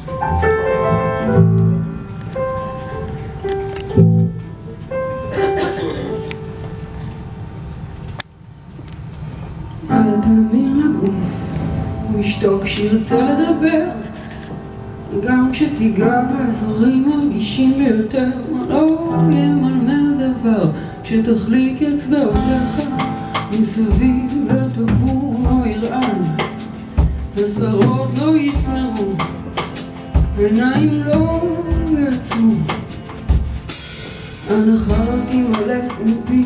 אל תאמין לגוף, הוא ישתוק כשירצה לדבר, גם כשתיגע באזורים הרגישים ביותר. לא ימלמל דבר כשתחליק אצבעותיך מסביב לטבור או ירען. השערות לא יסמרו, עיניים לא יעצמו, הנחה תימלא מפי